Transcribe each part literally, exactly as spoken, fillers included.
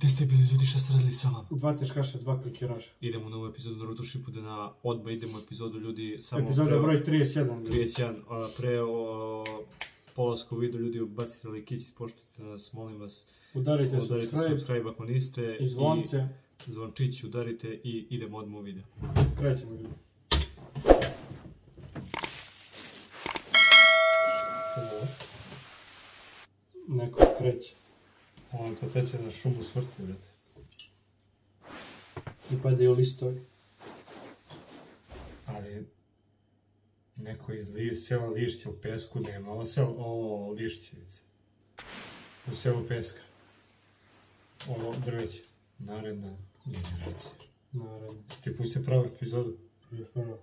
Gdje ste bili ljudi, šta ste radili sa vama? Dva teškaša, dva klikiraža. Idemo u novu epizodu Naruto Shippudena, odmah idemo u epizodu ljudi samo... Epizoda pre... broj trideset jedan. trideset jedan, a pre o, polaska u video ljudi ubacite likić, ispoštujte nas, molim vas. Udarite, udarite subscribe, subscribe ako niste. I zvonce. I zvončić udarite i idemo odmah u video. Krećemo ljudi. Sad ovo? Neko kreće. Ovo je podsjeća na šumu smrti, brate. I padaju listovi. Ali... Neko iz li, sela Lišća u pesku nema. Ovo selo... O, Lišćevice. U selu Peska. Ovo drveće. Naredna generacija. Naredna. Si ti pustio pravu epizodu? Prije prvo.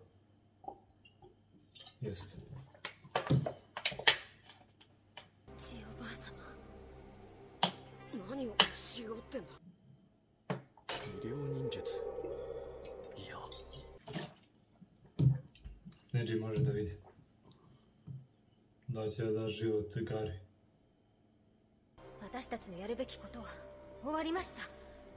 Jeste. Neđi može da vidi. Da će da da život gari. 私たちのやるべきことは終わりました。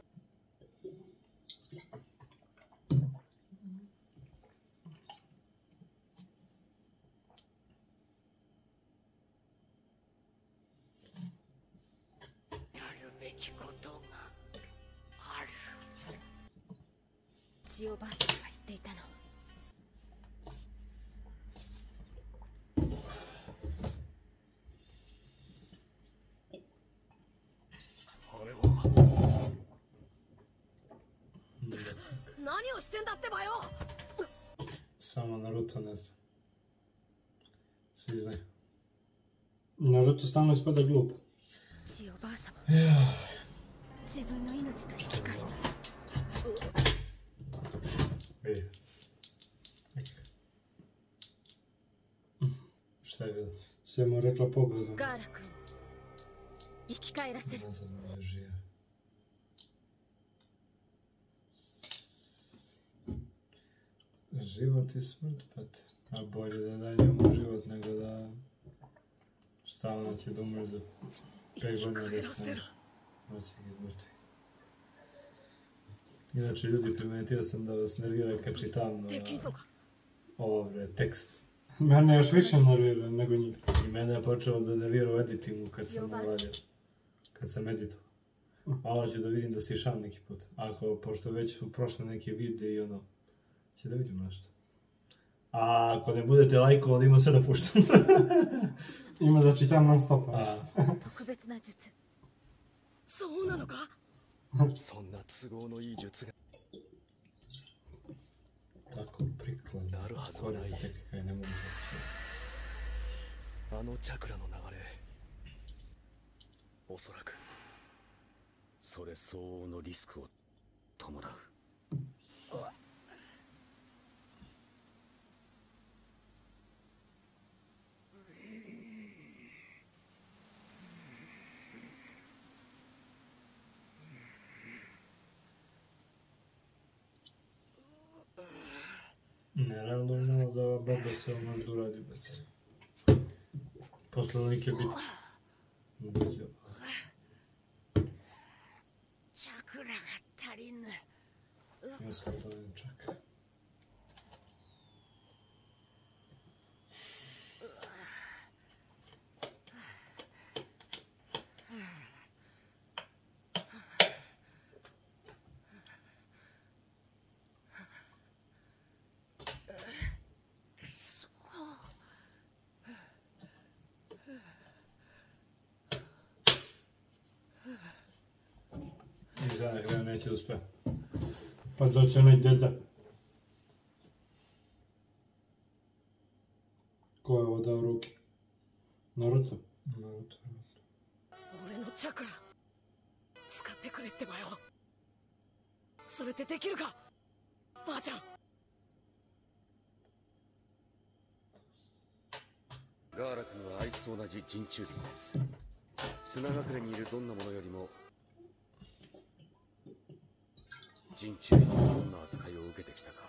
やるべきことがある。千代ばあさんが言っていたの。 何をしてんだってばよ。 Samo Naruto ne zna. Svi znaju. Naruto stalno ispada glup. 千代ばあさま。 自分の命と引き換えに。 Vidi. Šta je bilo? Sve mu rekla pogledom. ガーラ君。生き返らせる。 Ne znam da je živa. Život i smrt, pate. A bolje da da njemu život nego da... Stalno će da umre za pet godina da se može. Noće ga izmrtvi. Inače, ljudi, primetio sam da vas nervira kad čitam ovo, bre, tekst. Mene još više nervira nego njih. I mene je počelo da nervira u editingu kad sam uradio. Kad sam editovao. Malo ću da vidim da si šal neki put. Ako, pošto već su prošle neke videe i ono... Će da vidim nešto. A ako ne budete lajkovali, ima sve da puštam. Ima da čitam non stopa. Tako prikladno. Koriste tehnika je nemoguće opisati. あのチャクラの流れ、おそらくそれ相応のリスクを伴う。 Nerealno je malo da Boba se ovo može da uradi bez. Posle velike bitke. Ubeđao. Čakra ga tarine. Mislim da je čakra. I za na kraju neće da uspe. Pa doće onaj deda. Ko je ovo dao u ruke? Naruto? Naruto. 俺のチャクラ使ってくれってばよ。それってできるか、ばあちゃん。 ガーラ君はあいつと同じ人中人です。砂隠れにいるどんなものよりも人中にどんな扱いを受けてきたか。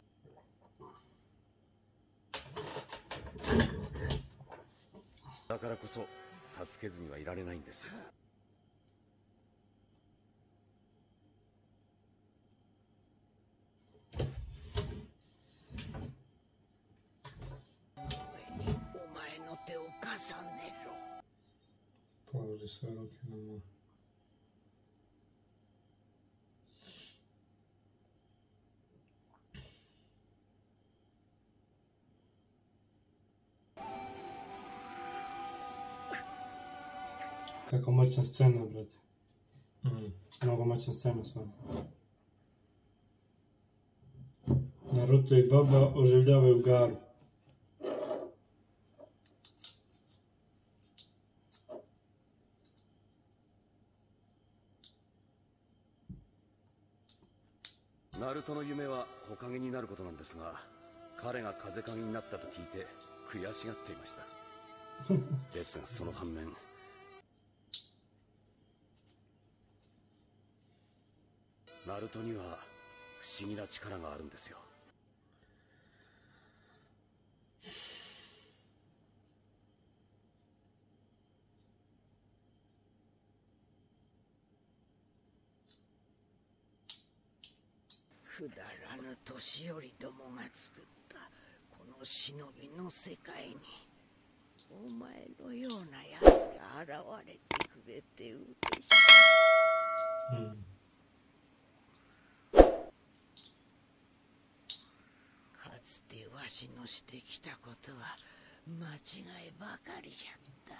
だからこそ助けずにはいられないんですよ。 重ねろ。 Položi svoje ruke na moje. Kako moćna scena, brate. Mm. Mnogo moćna scena s vama. Naruto i Baba oživljavaju Garu. ナルトの夢は火影になることなんですが、彼が風影になったと聞いて悔しがっていましたですがその反面、ナルトには不思議な力があるんですよ。 くだらぬ年寄りどもが作ったこの忍びの世界にお前のようなやつが現れてくれて嬉しい。 うん。 かつてわしのしてきたことは間違いばかりじゃった。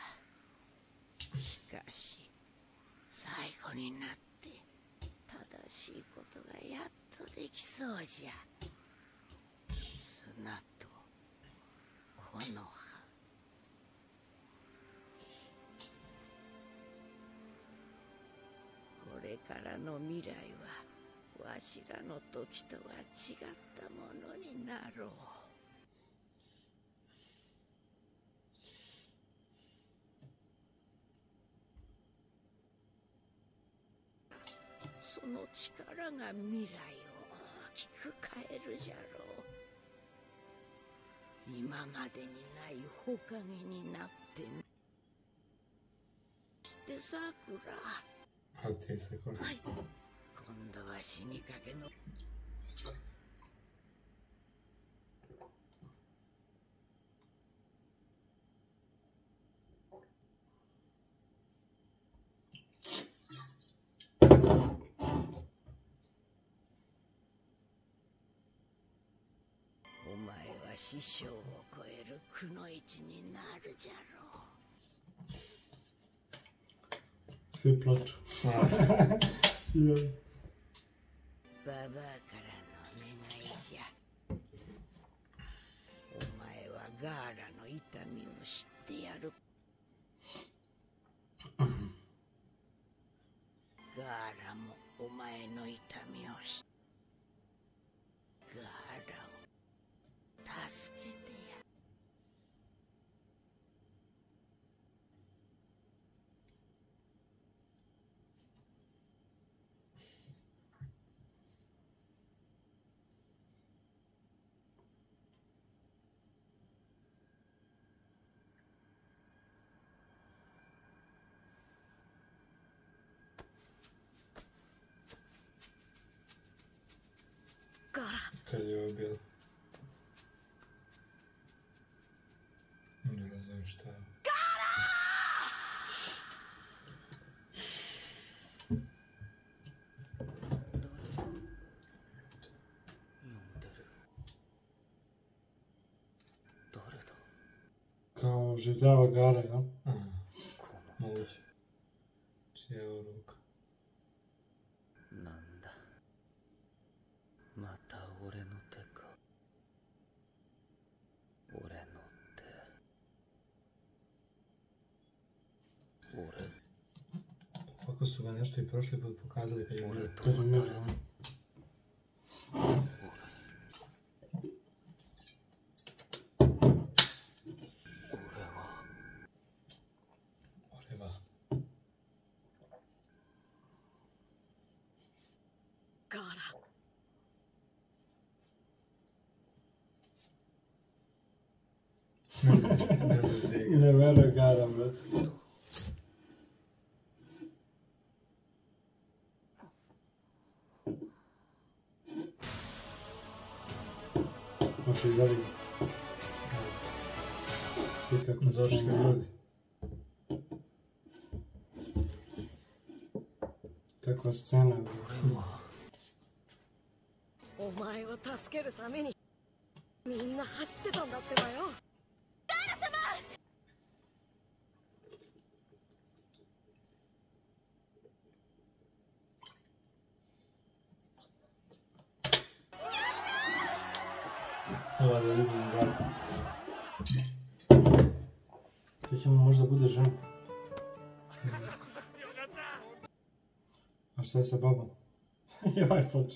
しかし最後になって正しいことがやっとできそうじゃ。砂と木の葉、これからの未来はわしらの時とは違ったものになろう。その力が未来を大きく変えるじゃろう。今までにない火影になってしてさくら。 How tastes like one? はい、今度は死にかけのお前は師匠を超えるくのいちになるじゃろう。 Sweet plot. Yeah. ババアからの願いじゃ。お前はガーラの痛みを知ってやる。ガーラもお前の痛みを知ってガーラを助けてや。ガーラ、 Kad je ovo bilo? Ne razumijem šta je. Kao življava Gara, jel? Moguće. Čija je ovo ruka? なんだ、また俺の手か。俺の手。俺 Ovako su ga nešto i prošli put pokazali kad je Ore, bio to kad je bio 誰だ? ono. 俺は Ore va. ガーラ、 Ne veruje Gara, brate. Može i da vidim. kako Došli scena. ljudi. Kakva scena. お前を助けるためにみんな走ってたんだってばよ。 Ova zaljubljena brada. To će mu možda bude žena. A šta je sa babom? Joj, počeo.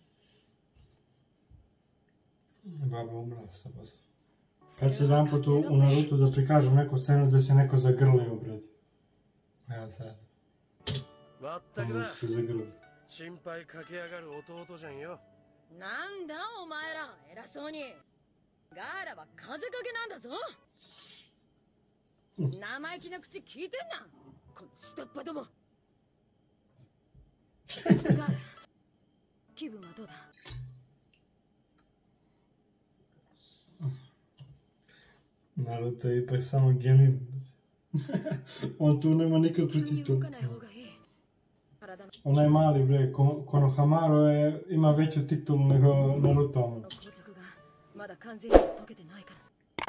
Baba umrla sa posla. Kad će jedan put u, u Narutu da prikažu neku scenu gdje se neko zagrlio, brad. Evo sad. まったく Onda だ su se zagrlili. 心配かけやがる弟じゃんよ。 なんだお前ら偉そうに。ガーラは風かけなんだぞ。生意気な口聞いてんなこの下っ端ども。ガーラ気分はどうだ。 Naruto je ipak samo genin. On tu nema nikakvu 急に titul. 動かない方がいい。体の Onaj mali, bre, Ko- Konohamaru je, ima veću titulu nego Naruto. ono. 硬直がまだ完全に解けてないから。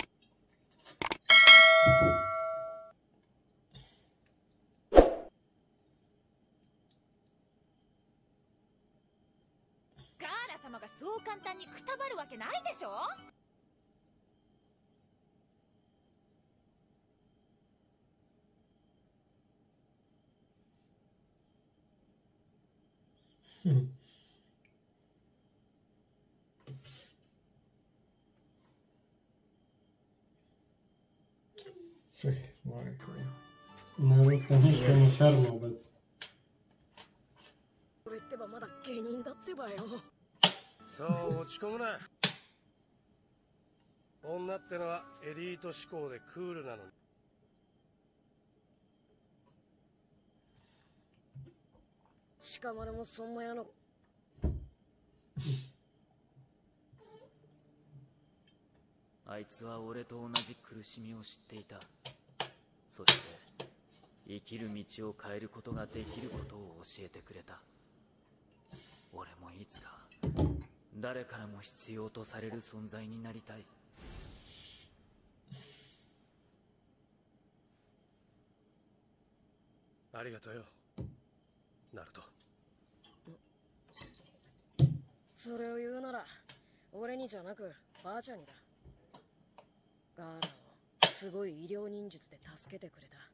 ガーラ様がそう簡単にくたばるわけないでしょ。 Čeh, majko. Naruto ništa ne šarma, brad. 俺ってばまだ芸人だってばよ。 そう落ち込むな。女ってのはエリート志向でクールなのに。 鹿丸もそんなやの。 あいつは俺と同じ苦しみを知っていた。そして生きる道を変えることができることを教えてくれた。俺もいつか誰からも必要とされる存在になりたい。 ありがとうよ、ナルト。 それを言うなら俺にじゃなくばあちゃんにだ。ガーラをすごい医療忍術で助けてくれた。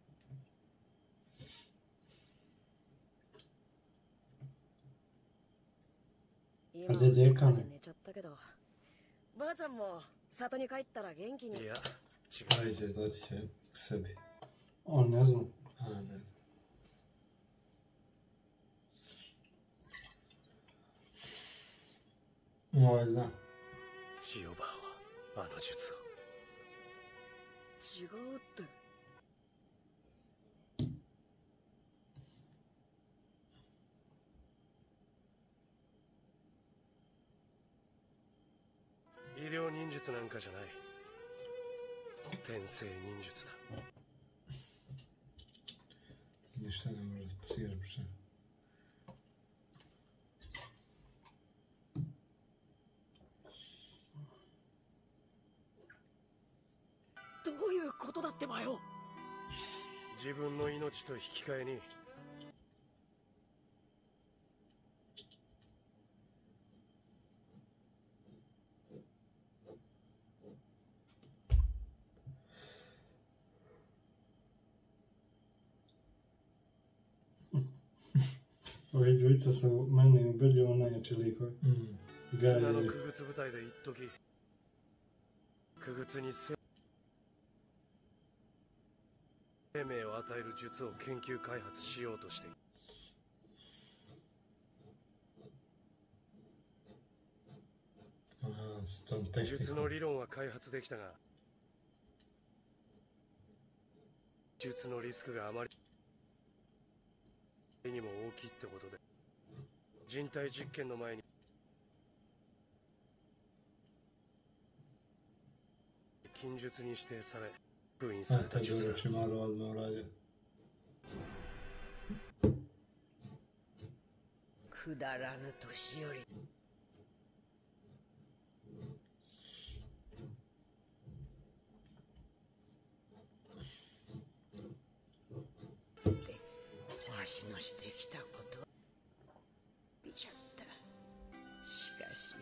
今は疲れて寝ちゃったけど、ばあちゃんも里に帰ったら元気に。 いや、違う。 Ali će doći će k sebi. On ne zna. A, ne. Ovaj zna. ジオバーはあの術を。 違うって。 医療忍術なんかじゃない。天性忍術だ。 Ništa ne može da posiraš pošteno. どういうことだってばよ。 自分の命と引き換えに。 Ovi dvojica su meni ubedljivo najjači likovi. Mm. 砂 Gari の je... 傀儡部隊で一時傀儡に生命を与える術を研究開発しようとしている。 Aha, s tom 術の tehnikom. 理論は開発できたが、術のリスクがあまりにも大きいってことで、人体実験の前に禁術に指定され、 封印された術だ。 Orochimaru odmah uradio. くだらぬ年寄り。つってわしのしてきたこと見ちゃった。しかし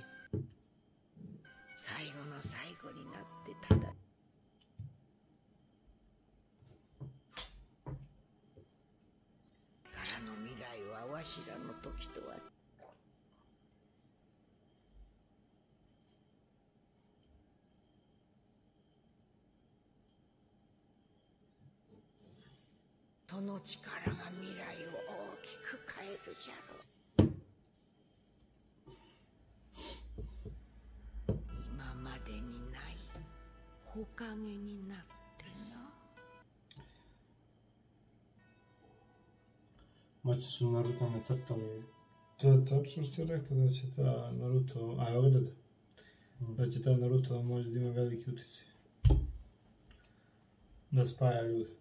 最後の最後になってただからの未来はわしらの時とはその力が未来を大きく変えるじゃろう。今までにない火影になってな。 Moći su Naruto nacrtali. To je točno što je rekao da će ta Naruto, a evo dode, da će ta Naruto možda da ima veliki utjecaj. Da spaja ljude.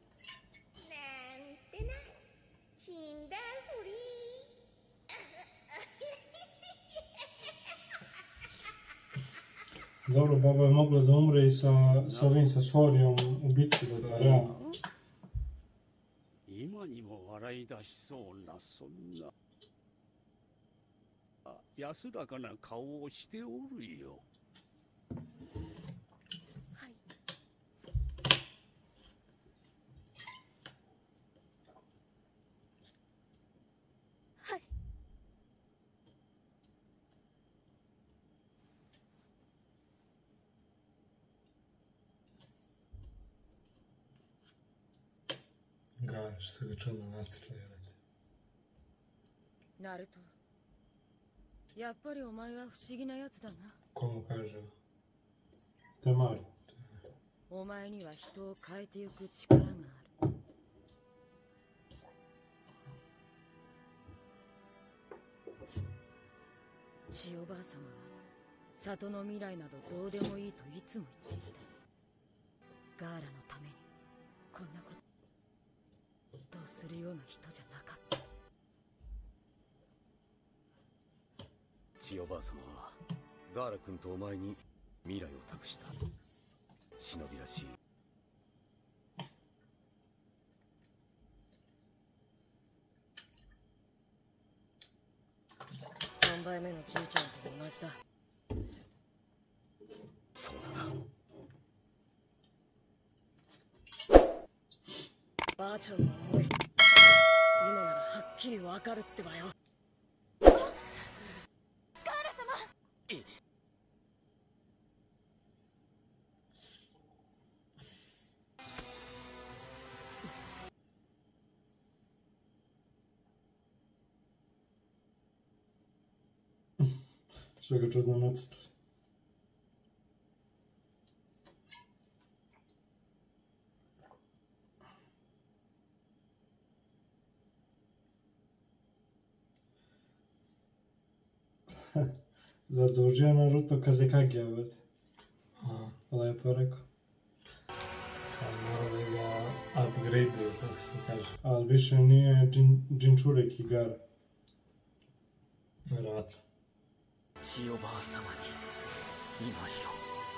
Dobro, baba je mogla da umre i sa, sa ovim sa Sorijom u bitki, da realno. 今にも笑い出しそうなそんな安らかな顔をしておるよ。 はい。はい。 Gar, što su ga čudno nacrtali, vrati. ナルト、やっぱりお前は不思議なやつだな。 Ko mu kaže? Temari. お前には人を変えてゆく力がある。千代ばあ様は里の未来などどうでもいいといつも言っていた。ガーラのためにこんなことをするような人じゃなかった。 千代ばあ様はガーラ君とお前に未来を託した。忍びらしい。 三倍目のじいちゃんと同じだ。 そうだな。 ばあちゃんの思い、今ならはっきりわかるってばよ。 ガーラ様。 Što ga čudno nacrtali. Zadužio Naruto Kazekagija, već. Lepo rekao. Sad mora da ga upgrade-uju, kako se kaže. Ali više nije Jin, Jinchuriki Gara. Vjerojatno. 千代ばあ様に祈りを。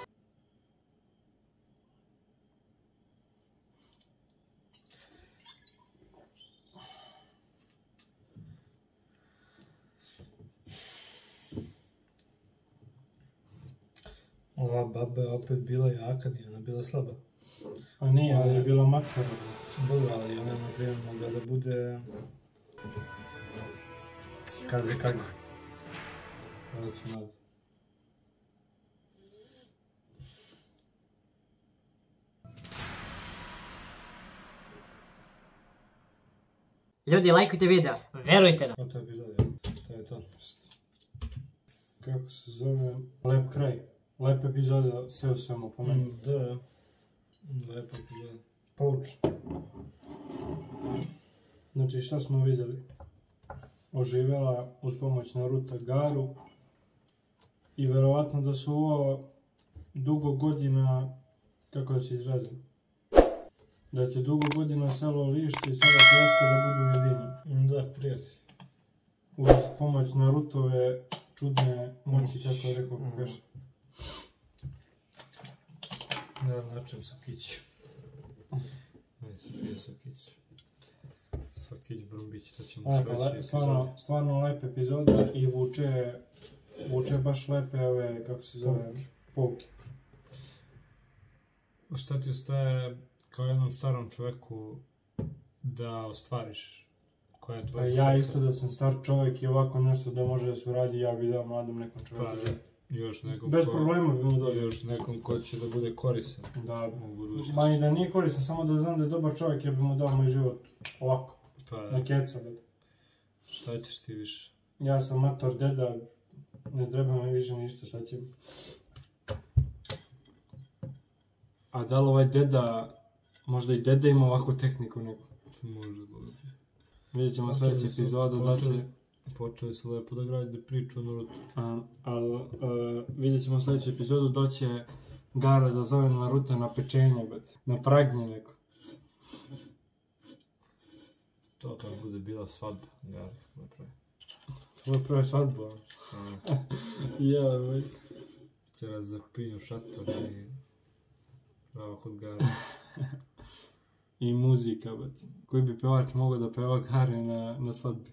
Ova baba je opet bila jaka, nije ona bila slaba. A nije, ali je bila makara. Dobro, ali ona je na primjer mogla da bude Kazekage. Hvala ću nadu. Ljudi, lajkujte video, verujte nam. Od epizode, to je to. Kako se zove? Lep kraj. Lepa epizoda, sve u svemu po meni. Da, lepa epizoda. Poučna. Znači, šta smo vidjeli? Oživjela uz pomoć Naruta Garu i verovatno da su ovo dugo godina, kako da se izrazim, Da će dugo godina selo lišće i selo Kreska da budu ujedinjeni. Da, prijatelj. Uz pomoć Narutove čudne moći, kako je rekao Kakashi. Da, načem Sokić. Ajde se pije Sokić. Sokić, Brumbić, to ćemo sledeći epizodi. Stvarno, stvarno lepa epizoda i vuče, vuče baš lepe ove, kako se zove, pouke. Šta ti ostaje kao jednom starom čoveku da ostvariš? Koja je tvoja Ja isto da sam star čovjek i ovako nešto da može da se uradi, ja bi dao mladom nekom čovjeku želju. Još nekom Bez ko, problema bi mu došao. Još nekom ko će da bude koristan. Da, u budućnosti. Ma i da nije koristan, samo da znam da je dobar čovjek, ja bi mu dao moj život ovako. Pa, na keca. Šta ćeš ti više? Ja sam mator deda, ne treba mi više ništa, šta će mi. A da li ovaj deda, možda i deda ima ovakvu tehniku nego? Može da bude. Vidjet ćemo sljedeći epizodu, da će... Počeli su lepo da gradite priču o Naruto. Ali uh, vidjet ćemo sljedeću epizodu da će Gaara da zove Naruto na pečenje, bet. Na pragnje neko. To kad bude bila svadba, Gaara napravi. Ovo je prva svadba. Ja, boj. Će raz zapinju šator i pravo kod Gaara. I muzika, bet. Koji bi pevač mogao da peva Gaari na, na svadbi?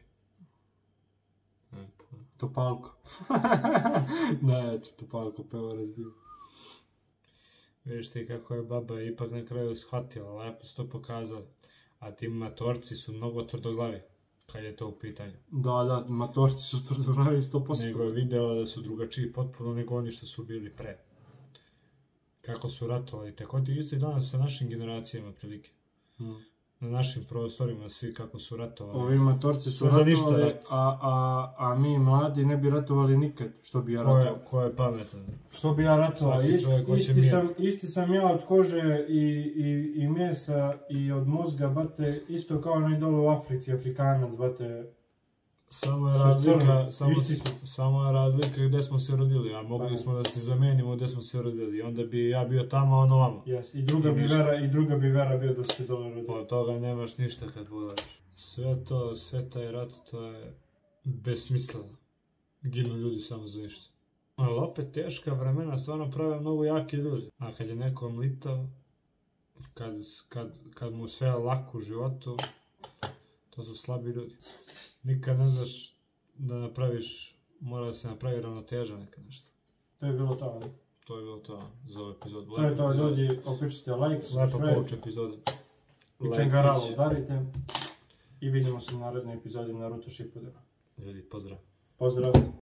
Topalko. Najjače Topalko peva razbio. Vidiš ti kako je baba ipak na kraju shvatila, lepo su to pokazali. A ti matorci su mnogo tvrdoglavi, kad je to u pitanju. Da, da, matorci su tvrdoglavi sto posto. Nego je vidjela da su drugačiji potpuno nego oni što su bili pre. Kako su ratovali, tako ti isto i danas sa našim generacijama prilike. Hmm. Na našim prostorima, svi kako su ratovali. Ovi matorci su ratovali, rat. a, a, a mi mladi ne bi ratovali nikad, što bi ja ko je, ratovao. ko je pametan? Što bi ja ratovao, Ist, isti, sam, isti sam ja od kože i, i, i mjesa i od mozga, bate, isto kao onaj dole u Africi, Afrikanac, bate. Samo je razlika, samo, samo je razlika gdje smo se rodili, a mogli pa, smo da se zamenimo gdje smo se rodili, onda bi ja bio tamo, a ono vamo. Yes. I druga bi vera, i druga bi vera bio da se dole rodili. Od toga nemaš ništa kad pogledaš. Sve to, sve taj rat, to je besmisleno. Ginu ljudi samo za ništa. Ali opet teška vremena stvarno prave mnogo jaki ljudi. A kad je neko mlitao, kad, kad, kad mu sve lako u životu, to su slabi ljudi. Nikad ne znaš da napraviš, mora da se napravi ravnoteža neka nešto. To je bilo to, ali? To je bilo to za ovu epizodu. To je to, ljudi, opičite like, subscribe. Lepa pouč epizoda. I čengaravu udarite. I vidimo se u narednoj epizodi Naruto Shippuden. Ljudi, pozdrav. Pozdrav.